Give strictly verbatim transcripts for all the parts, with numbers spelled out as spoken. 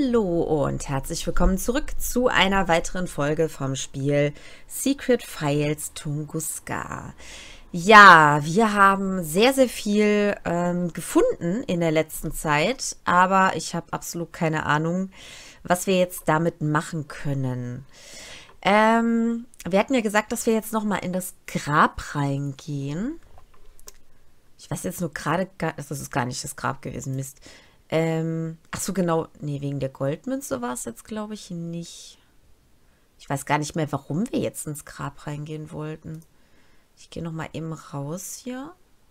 Hallo und herzlich willkommen zurück zu einer weiteren Folge vom Spiel Secret Files Tunguska. Ja, wir haben sehr, sehr viel ähm, gefunden in der letzten Zeit, aber ich habe absolut keine Ahnung, was wir jetzt damit machen können. Ähm, wir hatten ja gesagt, dass wir jetzt nochmal in das Grab reingehen. Ich weiß jetzt nur gerade, gar- das ist gar nicht das Grab gewesen, Mist. Ähm, ach so, genau. Nee, wegen der Goldmünze war es jetzt, glaube ich, nicht. Ich weiß gar nicht mehr, warum wir jetzt ins Grab reingehen wollten. Ich gehe noch mal eben raus hier.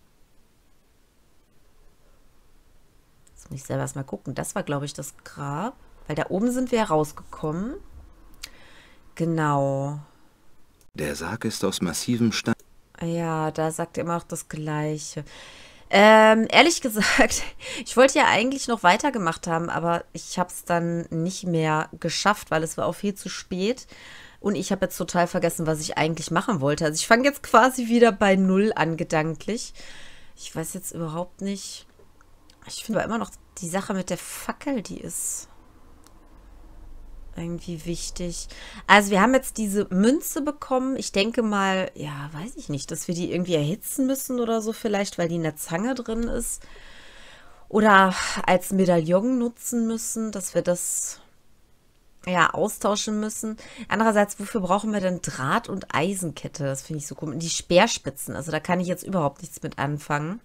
Jetzt muss ich selber erst mal gucken. Das war, glaube ich, das Grab. Weil da oben sind wir ja rausgekommen. Genau. Der Sarg ist aus massivem Stein. Ja, da sagt er immer auch das Gleiche. Ähm, ehrlich gesagt, ich wollte ja eigentlich noch weitergemacht haben, aber ich habe es dann nicht mehr geschafft, weil es war auch viel zu spät. Und ich habe jetzt total vergessen, was ich eigentlich machen wollte. Also ich fange jetzt quasi wieder bei Null an, gedanklich. Ich weiß jetzt überhaupt nicht. Ich finde aber immer noch die Sache mit der Fackel, die ist irgendwie wichtig. Also wir haben jetzt diese Münze bekommen. Ich denke mal, ja, weiß ich nicht, dass wir die irgendwie erhitzen müssen oder so vielleicht, weil die in der Zange drin ist. Oder als Medaillon nutzen müssen, dass wir das ja austauschen müssen. Andererseits, wofür brauchen wir denn Draht und Eisenkette? Das finde ich so komisch. Und die Speerspitzen, also da kann ich jetzt überhaupt nichts mit anfangen.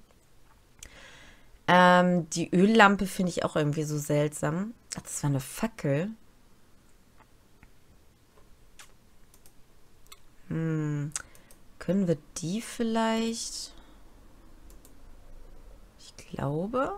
Ähm, die Öllampe finde ich auch irgendwie so seltsam. Ach, das war eine Fackel. Hm, können wir die vielleicht? Ich glaube.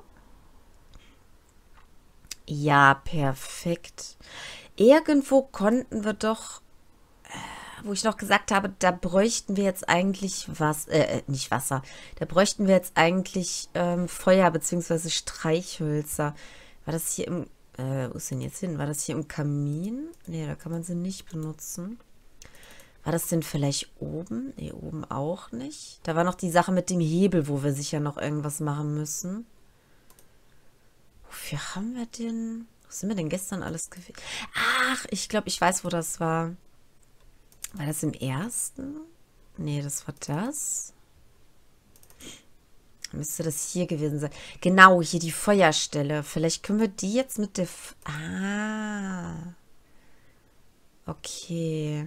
Ja, perfekt. Irgendwo konnten wir doch, äh, wo ich noch gesagt habe, da bräuchten wir jetzt eigentlich was, äh, äh, nicht Wasser. Da bräuchten wir jetzt eigentlich ähm, Feuer bzw. Streichhölzer. War das hier im, äh, wo ist denn jetzt hin? War das hier im Kamin? Nee, da kann man sie nicht benutzen. War das denn vielleicht oben? Nee, oben auch nicht. Da war noch die Sache mit dem Hebel, wo wir sicher noch irgendwas machen müssen. Wofür haben wir denn? Wo sind wir denn gestern alles gewesen? Ach, ich glaube, ich weiß, wo das war. War das im ersten? Nee, das war das. Müsste das hier gewesen sein. Genau, hier die Feuerstelle. Vielleicht können wir die jetzt mit der... F ah. Okay.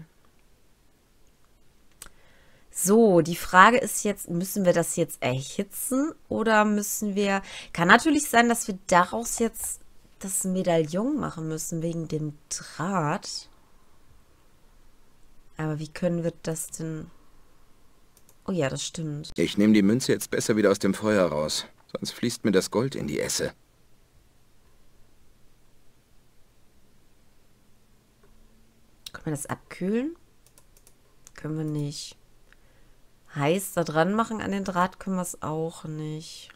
So, die Frage ist jetzt, müssen wir das jetzt erhitzen oder müssen wir... Kann natürlich sein, dass wir daraus jetzt das Medaillon machen müssen wegen dem Draht. Aber wie können wir das denn... Oh ja, das stimmt. Ich nehme die Münze jetzt besser wieder aus dem Feuer raus, sonst fließt mir das Gold in die Esse. Können wir das abkühlen? Können wir nicht. Heiß da dran machen an den Draht können wir es auch nicht.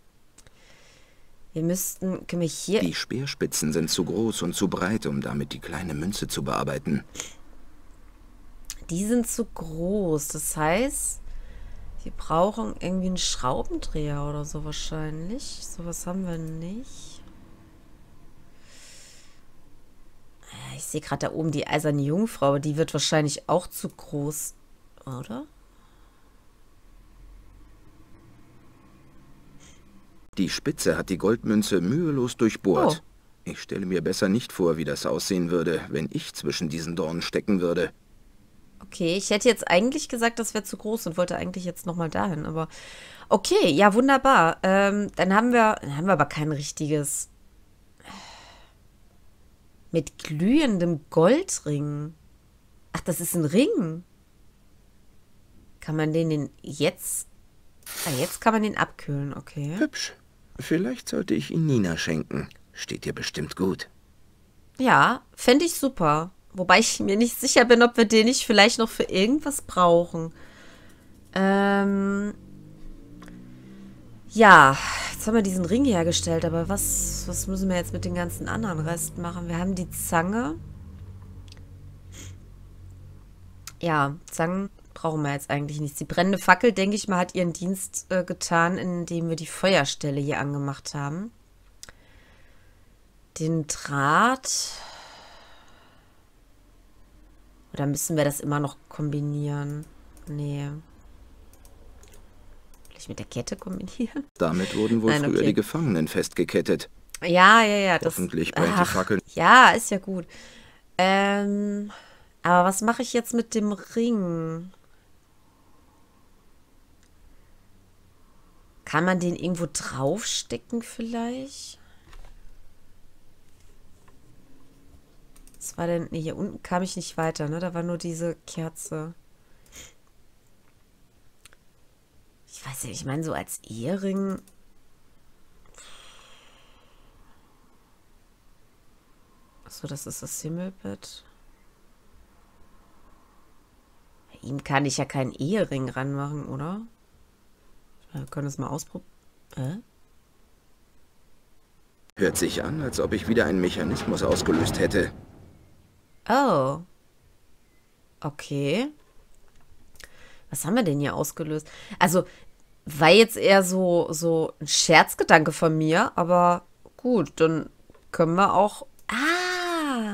Wir müssten, können wir hier... Die Speerspitzen sind zu groß und zu breit, um damit die kleine Münze zu bearbeiten. Die sind zu groß. Das heißt, wir brauchen irgendwie einen Schraubendreher oder so wahrscheinlich. Sowas haben wir nicht. Ich sehe gerade da oben die eiserne Jungfrau, aber die wird wahrscheinlich auch zu groß, oder? Die Spitze hat die Goldmünze mühelos durchbohrt. Oh. Ich stelle mir besser nicht vor, wie das aussehen würde, wenn ich zwischen diesen Dornen stecken würde. Okay, ich hätte jetzt eigentlich gesagt, das wäre zu groß und wollte eigentlich jetzt nochmal dahin, aber okay, ja, wunderbar. Ähm, dann haben wir, dann haben wir aber kein richtiges mit glühendem Goldring. Ach, das ist ein Ring. Kann man den, den jetzt... Ah, jetzt kann man den abkühlen, okay. Hübsch. Vielleicht sollte ich ihn Nina schenken. Steht dir bestimmt gut. Ja, fände ich super. Wobei ich mir nicht sicher bin, ob wir den nicht vielleicht noch für irgendwas brauchen. Ähm... Ja, jetzt haben wir diesen Ring hergestellt, aber was, was müssen wir jetzt mit den ganzen anderen Resten machen? Wir haben die Zange. Ja, Zangen brauchen wir jetzt eigentlich nicht. Die brennende Fackel, denke ich mal, hat ihren Dienst äh, getan, indem wir die Feuerstelle hier angemacht haben. Den Draht. Oder müssen wir das immer noch kombinieren? Nee. Vielleicht mit der Kette kombinieren? Damit wurden wohl Nein, früher okay. die Gefangenen festgekettet. Ja, ja, ja. Das, Hoffentlich brennt die ach, Fackel. ja, ist ja gut. Ähm, aber was mache ich jetzt mit dem Ring? Kann man den irgendwo draufstecken vielleicht? Was war denn? Nee, hier unten kam ich nicht weiter, ne? Da war nur diese Kerze. Ich weiß nicht, ich meine so als Ehering. Achso, das ist das Himmelbett. Bei ihm kann ich ja keinen Ehering ranmachen, oder? Wir können es mal ausprobieren. Äh? Hört sich an, als ob ich wieder einen Mechanismus ausgelöst hätte. Oh. Okay. Was haben wir denn hier ausgelöst? Also, war jetzt eher so, so ein Scherzgedanke von mir, aber gut, dann können wir auch. Ah!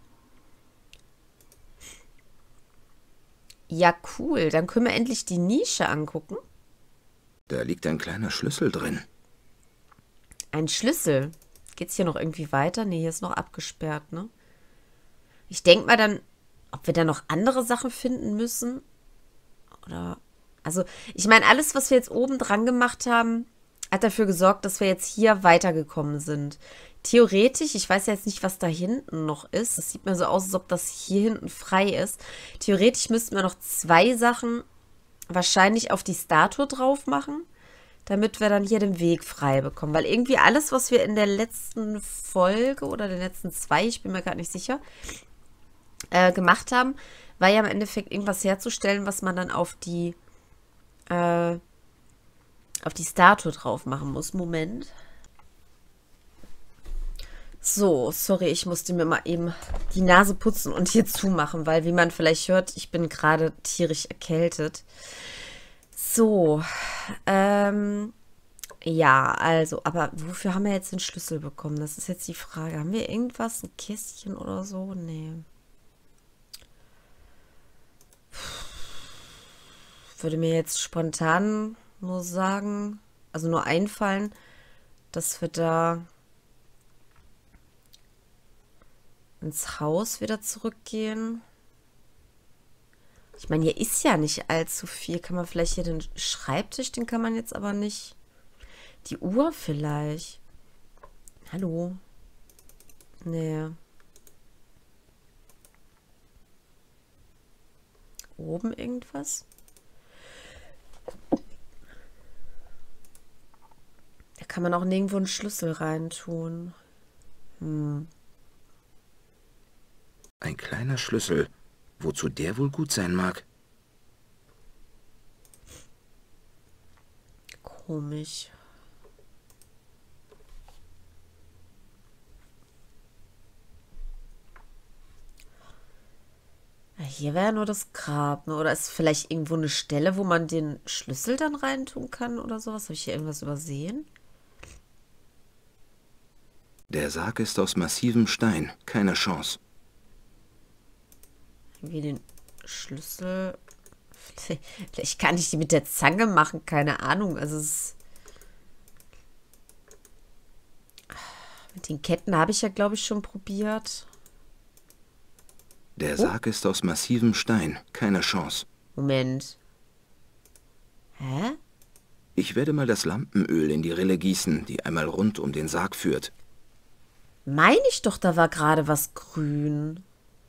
Ja, cool. Dann können wir endlich die Nische angucken. Da liegt ein kleiner Schlüssel drin. Ein Schlüssel. Geht's hier noch irgendwie weiter? Nee, hier ist noch abgesperrt, ne? Ich denke mal dann, ob wir da noch andere Sachen finden müssen. Oder. Also, ich meine, alles, was wir jetzt oben dran gemacht haben, hat dafür gesorgt, dass wir jetzt hier weitergekommen sind. Theoretisch, ich weiß ja jetzt nicht, was da hinten noch ist. Das sieht mir so aus, als ob das hier hinten frei ist. Theoretisch müssten wir noch zwei Sachen wahrscheinlich auf die Statue drauf machen, damit wir dann hier den Weg frei bekommen. Weil irgendwie alles, was wir in der letzten Folge oder den letzten zwei, ich bin mir gerade nicht sicher, äh, gemacht haben, war ja im Endeffekt irgendwas herzustellen, was man dann auf die äh, auf die Statue drauf machen muss. Moment. So, sorry, ich musste mir mal eben die Nase putzen und hier zumachen, weil, wie man vielleicht hört, ich bin gerade tierisch erkältet. So, ähm, ja, also, aber wofür haben wir jetzt den Schlüssel bekommen? Das ist jetzt die Frage. Haben wir irgendwas, ein Kästchen oder so? Nee. Würde mir jetzt spontan nur sagen, also nur einfallen, dass wir da ins Haus wieder zurückgehen. Ich meine, hier ist ja nicht allzu viel. Kann man vielleicht hier den Schreibtisch, den kann man jetzt aber nicht. Die Uhr vielleicht. Hallo? Nee. Oben irgendwas? Da kann man auch nirgendwo einen Schlüssel reintun. Hm. Ein kleiner Schlüssel. Wozu der wohl gut sein mag? Komisch. Ja, hier wäre ja nur das Grab, ne? Oder ist vielleicht irgendwo eine Stelle, wo man den Schlüssel dann reintun kann oder sowas? Habe ich hier irgendwas übersehen? Der Sarg ist aus massivem Stein. Keine Chance. Irgendwie den Schlüssel. Vielleicht kann ich die mit der Zange machen, keine Ahnung. Also es mit den Ketten habe ich ja, glaube ich, schon probiert. Der Sarg ist aus massivem Stein. Keine Chance. Moment. Hä? Ich werde mal das Lampenöl in die Rille gießen, die einmal rund um den Sarg führt. Meine ich doch, da war gerade was grün.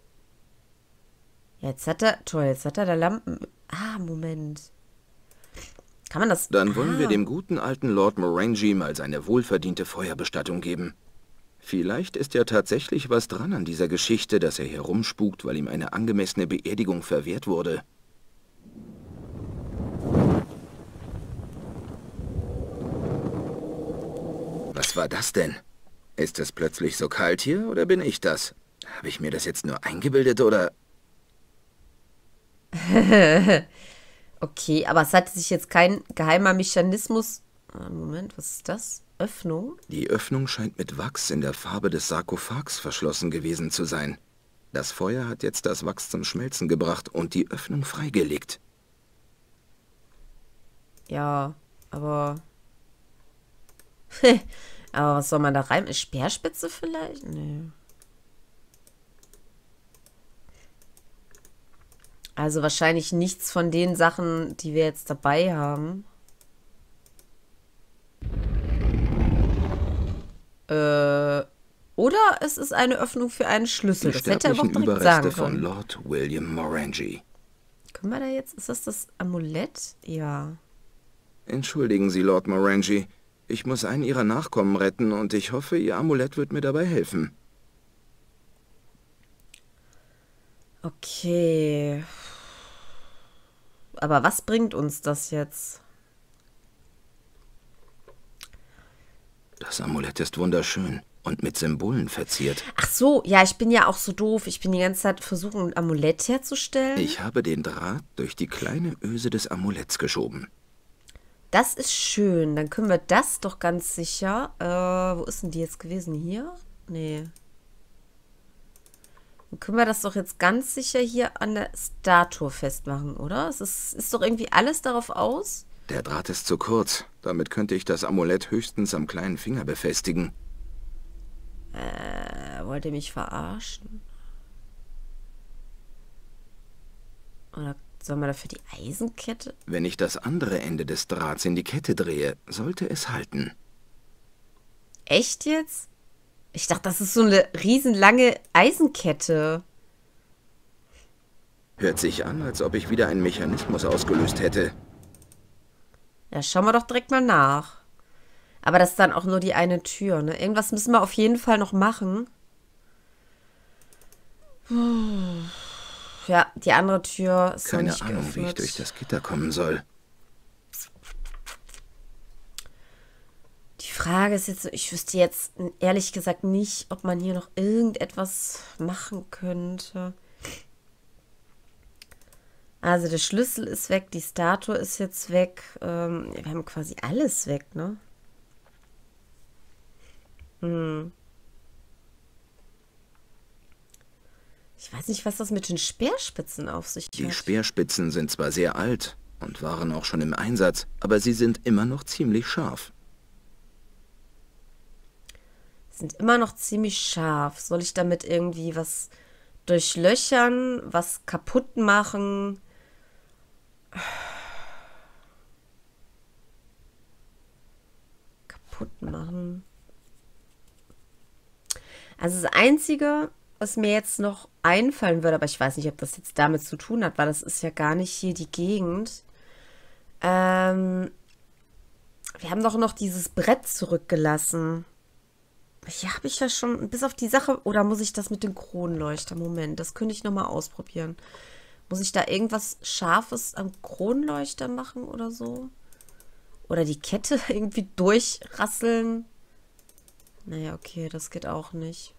Jetzt hat er, toll, jetzt hat er da Lampen. Ah, Moment. Kann man das? Dann wollen ah. wir dem guten alten Lord Morangi mal seine wohlverdiente Feuerbestattung geben. Vielleicht ist ja tatsächlich was dran an dieser Geschichte, dass er hier rumspukt, weil ihm eine angemessene Beerdigung verwehrt wurde. Was war das denn? Ist es plötzlich so kalt hier oder bin ich das? Habe ich mir das jetzt nur eingebildet oder... Okay, aber es hat sich jetzt kein geheimer Mechanismus Ah, Moment, was ist das? Öffnung? Die Öffnung scheint mit Wachs in der Farbe des Sarkophags verschlossen gewesen zu sein. Das Feuer hat jetzt das Wachs zum Schmelzen gebracht und die Öffnung freigelegt. Ja, aber... aber was soll man da rein? Eine Speerspitze vielleicht? Nee. Also wahrscheinlich nichts von den Sachen, die wir jetzt dabei haben. Äh, oder es ist eine Öffnung für einen Schlüssel. Die Das hätte er aber auch sterblichen direkt sagen Überreste von können. Lord William Morangi. Können wir da jetzt... Ist das das Amulett? Ja. Entschuldigen Sie, Lord Morangi. Ich muss einen Ihrer Nachkommen retten und ich hoffe, Ihr Amulett wird mir dabei helfen. Okay. Aber was bringt uns das jetzt? Das Amulett ist wunderschön und mit Symbolen verziert. Ach so, ja, ich bin ja auch so doof. Ich bin die ganze Zeit versuchen, ein Amulett herzustellen. Ich habe den Draht durch die kleine Öse des Amuletts geschoben. Das ist schön. Dann können wir das doch ganz sicher. Äh, wo ist denn die jetzt gewesen? Hier? Nee. Dann können wir das doch jetzt ganz sicher hier an der Statue festmachen, oder? Es ist, ist doch irgendwie alles darauf aus. Der Draht ist zu kurz. Damit könnte ich das Amulett höchstens am kleinen Finger befestigen. Äh, wollt ihr mich verarschen? Oder sollen wir dafür die Eisenkette? Wenn ich das andere Ende des Drahts in die Kette drehe, sollte es halten. Echt jetzt? Ich dachte, das ist so eine riesenlange Eisenkette. Hört sich an, als ob ich wieder einen Mechanismus ausgelöst hätte. Ja, schauen wir doch direkt mal nach. Aber das ist dann auch nur die eine Tür, ne? Irgendwas müssen wir auf jeden Fall noch machen. Ja, die andere Tür ist noch Keine nicht Ahnung, wie ich geöffnet. durch das Gitter kommen soll. Die Frage ist jetzt, ich wüsste jetzt ehrlich gesagt nicht, ob man hier noch irgendetwas machen könnte. Also der Schlüssel ist weg, die Statue ist jetzt weg. Ähm, wir haben quasi alles weg, ne? Hm. Ich weiß nicht, was das mit den Speerspitzen auf sich Die hat. Speerspitzen sind zwar sehr alt und waren auch schon im Einsatz, aber sie sind immer noch ziemlich scharf. Sind immer noch ziemlich scharf. Soll ich damit irgendwie was durchlöchern, was kaputt machen? Kaputt machen. Also das Einzige, was mir jetzt noch einfallen würde, aber ich weiß nicht, ob das jetzt damit zu tun hat, weil das ist ja gar nicht hier die Gegend. Ähm, wir haben doch noch dieses Brett zurückgelassen. Hier habe ich ja schon, bis auf die Sache, oder muss ich das mit dem Kronleuchter? Moment, das könnte ich nochmal ausprobieren. Muss ich da irgendwas Scharfes am Kronleuchter machen oder so? Oder die Kette irgendwie durchrasseln? Naja, okay, das geht auch nicht.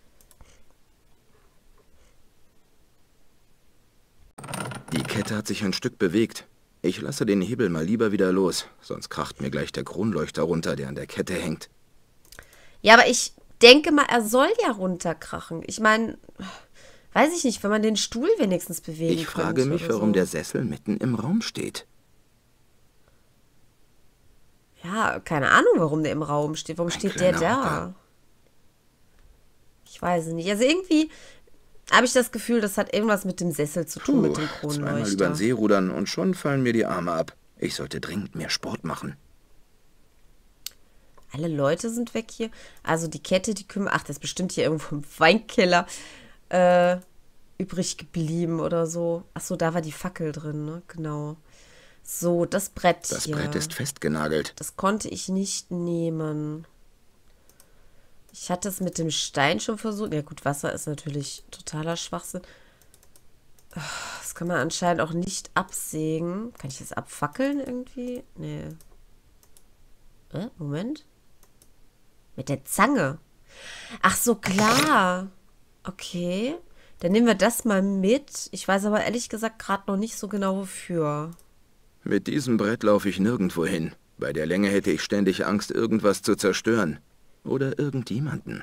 Die Kette hat sich ein Stück bewegt. Ich lasse den Hebel mal lieber wieder los, sonst kracht mir gleich der Kronleuchter runter, der an der Kette hängt. Ja, aber ich denke mal, er soll ja runterkrachen. Ich meine, weiß ich nicht, wenn man den Stuhl wenigstens bewegen Ich frage könnte mich, oder warum so. der Sessel mitten im Raum steht. Ja, keine Ahnung, warum der im Raum steht. Warum Ein steht der kleiner da? Hocker. Ich weiß es nicht. Also irgendwie habe ich das Gefühl, das hat irgendwas mit dem Sessel zu tun, mit dem Puh, zweimal über Kronleuchter. den See rudern und schon fallen mir die Arme ab. Ich sollte dringend mehr Sport machen. Alle Leute sind weg hier. Also die Kette, die kümmern. Ach, das ist bestimmt hier irgendwo im Weinkeller äh, übrig geblieben oder so. Ach so, da war die Fackel drin, ne? Genau. So, das Brett Das hier. Brett ist festgenagelt. Das konnte ich nicht nehmen. Ich hatte es mit dem Stein schon versucht. Ja gut, Wasser ist natürlich totaler Schwachsinn. Das kann man anscheinend auch nicht absägen. Kann ich das abfackeln irgendwie? Nee. Äh, Moment. Mit der Zange. Ach so, klar. Okay. Dann nehmen wir das mal mit. Ich weiß aber ehrlich gesagt gerade noch nicht so genau wofür. Mit diesem Brett laufe ich nirgendwo hin. Bei der Länge hätte ich ständig Angst, irgendwas zu zerstören. Oder irgendjemanden.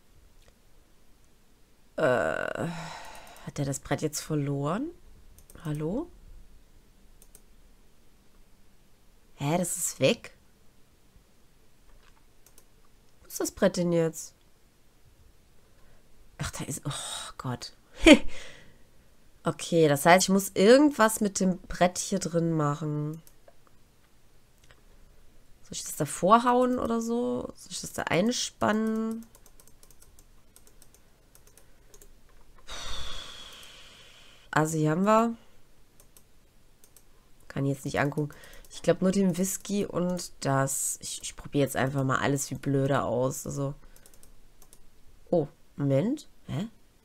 Äh, hat er das Brett jetzt verloren? Hallo? Hä, das ist weg? Wo ist das Brett denn jetzt? Ach, da ist... Oh Gott. Okay, das heißt, ich muss irgendwas mit dem Brett hier drin machen. Soll ich das da vorhauen oder so? Soll ich das da einspannen? Also hier haben wir... Kann ich jetzt nicht angucken. Ich glaube nur den Whisky und das. Ich, ich probiere jetzt einfach mal alles wie blöde aus. Also. Oh, Moment. Hä?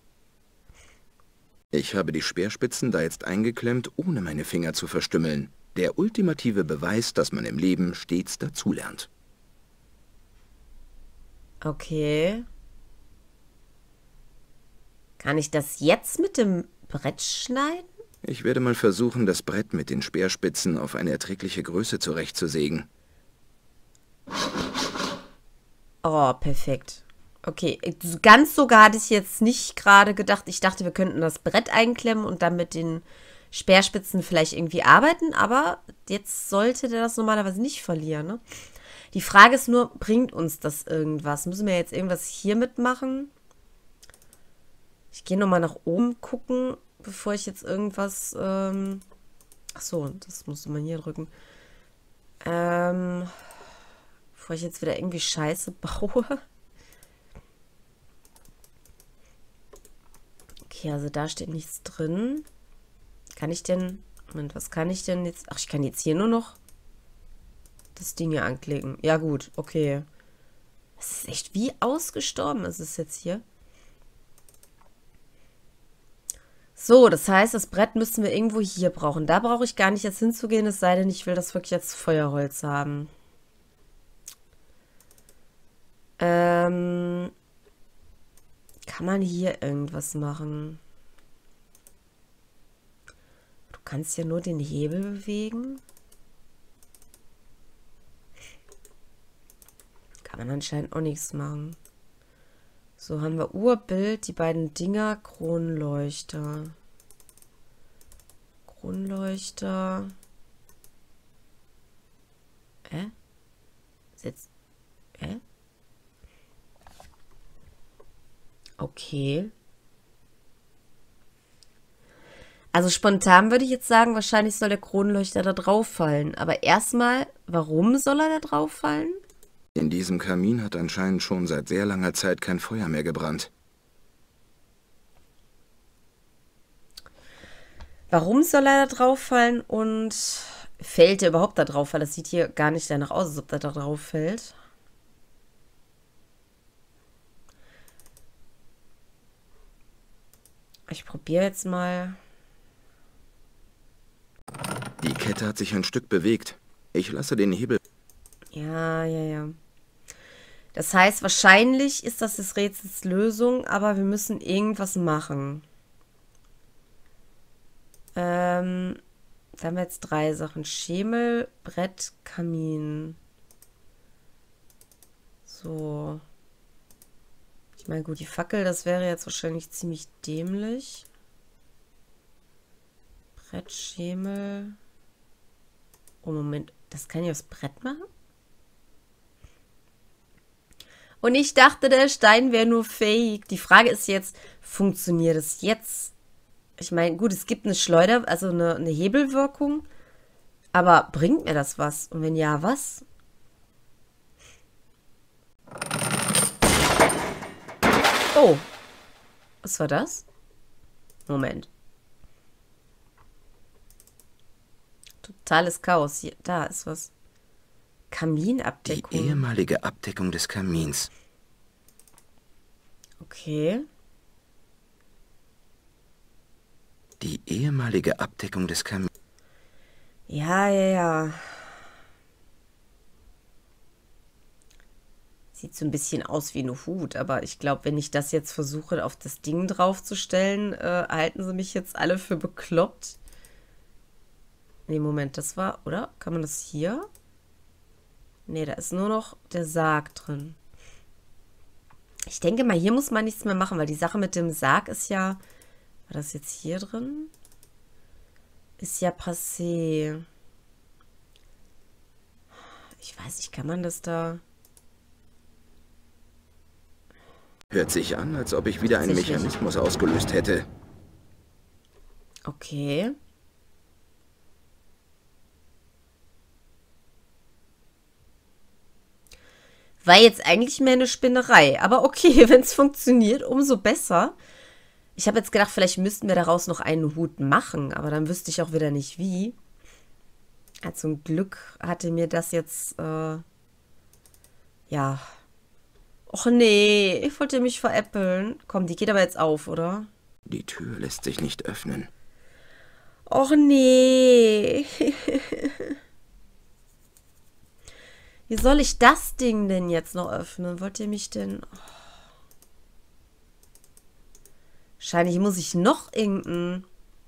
Ich habe die Speerspitzen da jetzt eingeklemmt, ohne meine Finger zu verstümmeln. Der ultimative Beweis, dass man im Leben stets dazulernt. Okay. Kann ich das jetzt mit dem Brett schneiden? Ich werde mal versuchen, das Brett mit den Speerspitzen auf eine erträgliche Größe zurechtzusägen. Oh, perfekt. Okay, ganz sogar hatte ich jetzt nicht gerade gedacht. Ich dachte, wir könnten das Brett einklemmen und dann mit den Speerspitzen vielleicht irgendwie arbeiten. Aber jetzt sollte der das normalerweise nicht verlieren, ne? Die Frage ist nur, bringt uns das irgendwas? Müssen wir jetzt irgendwas hier mitmachen? Ich gehe nochmal nach oben gucken, bevor ich jetzt irgendwas... Ähm Ach so, das musste man hier drücken. Ähm... Bevor ich jetzt wieder irgendwie Scheiße baue. Okay, also da steht nichts drin. Kann ich denn... Moment, was kann ich denn jetzt... Ach, ich kann jetzt hier nur noch das Ding hier anklicken. Ja gut, okay. Das ist echt wie ausgestorben ist es jetzt hier. So, das heißt, das Brett müssen wir irgendwo hier brauchen. Da brauche ich gar nicht jetzt hinzugehen, es sei denn, ich will das wirklich als Feuerholz haben. Ähm, kann man hier irgendwas machen? Du kannst ja nur den Hebel bewegen. Kann man anscheinend auch nichts machen. So, haben wir Urbild, die beiden Dinger, Kronleuchter. Kronleuchter. Hä? Jetzt. Hä? Okay. Also spontan würde ich jetzt sagen, wahrscheinlich soll der Kronleuchter da drauf fallen. Aber erstmal, warum soll er da drauf fallen? In diesem Kamin hat anscheinend schon seit sehr langer Zeit kein Feuer mehr gebrannt. Warum soll er da drauf fallen und fällt er überhaupt da drauf? Weil das sieht hier gar nicht danach aus, als ob er da drauf fällt. Ich probiere jetzt mal. Die Kette hat sich ein Stück bewegt. Ich lasse den Hebel... Ja, ja, ja. Das heißt, wahrscheinlich ist das des Rätsels Lösung, aber wir müssen irgendwas machen. Ähm, da haben wir jetzt drei Sachen. Schemel, Brett, Kamin. So. Ich meine, gut, die Fackel, das wäre jetzt wahrscheinlich ziemlich dämlich. Brett, Schemel. Oh, Moment. Das kann ich aufs Brett machen? Und ich dachte, der Stein wäre nur fake. Die Frage ist jetzt, funktioniert es jetzt? Ich meine, gut, es gibt eine Schleuder, also eine, eine Hebelwirkung. Aber bringt mir das was? Und wenn ja, was? Oh. Was war das? Moment. Totales Chaos. Hier, da ist was. Kaminabdeckung. Die ehemalige Abdeckung des Kamins. Okay. Die ehemalige Abdeckung des Kamins. Ja, ja, ja. Sieht so ein bisschen aus wie eine Hut, aber ich glaube, wenn ich das jetzt versuche, auf das Ding draufzustellen, äh, halten sie mich jetzt alle für bekloppt. Nee, Moment, das war, oder? Kann man das hier? Nee, da ist nur noch der Sarg drin. Ich denke mal, hier muss man nichts mehr machen, weil die Sache mit dem Sarg ist ja... War das jetzt hier drin? Ist ja passé. Ich weiß nicht, kann man das da... Hört sich an, als ob ich wieder einen Mechanismus ausgelöst hätte. Okay. War jetzt eigentlich mehr eine Spinnerei. Aber okay, wenn es funktioniert, umso besser. Ich habe jetzt gedacht, vielleicht müssten wir daraus noch einen Hut machen. Aber dann wüsste ich auch wieder nicht, wie. Ja, zum Glück hatte mir das jetzt... Äh, ja... Och nee, ich wollte mich veräppeln. Komm, die geht aber jetzt auf, oder? Die Tür lässt sich nicht öffnen. Och nee. Wie soll ich das Ding denn jetzt noch öffnen? Wollt ihr mich denn... Oh. Wahrscheinlich muss ich noch irgendein...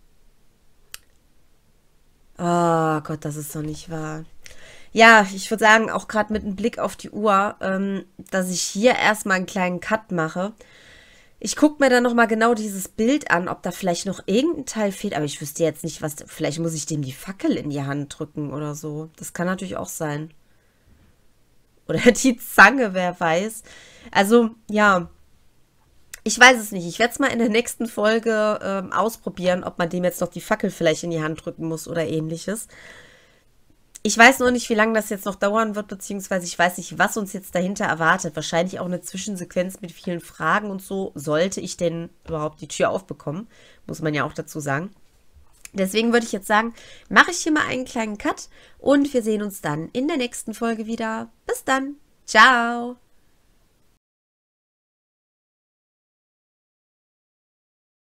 Oh Gott, das ist doch nicht wahr. Ja, ich würde sagen, auch gerade mit einem Blick auf die Uhr, ähm, dass ich hier erstmal einen kleinen Cut mache. Ich gucke mir dann nochmal genau dieses Bild an, ob da vielleicht noch irgendein Teil fehlt. Aber ich wüsste jetzt nicht, was... Vielleicht muss ich dem die Fackel in die Hand drücken oder so. Das kann natürlich auch sein. Oder die Zange, wer weiß. Also, ja. Ich weiß es nicht. Ich werde es mal in der nächsten Folge ähm, ausprobieren, ob man dem jetzt noch die Fackel vielleicht in die Hand drücken muss oder ähnliches. Ich weiß nur nicht, wie lange das jetzt noch dauern wird, beziehungsweise ich weiß nicht, was uns jetzt dahinter erwartet. Wahrscheinlich auch eine Zwischensequenz mit vielen Fragen und so. Sollte ich denn überhaupt die Tür aufbekommen? Muss man ja auch dazu sagen. Deswegen würde ich jetzt sagen, mache ich hier mal einen kleinen Cut und wir sehen uns dann in der nächsten Folge wieder. Bis dann. Ciao.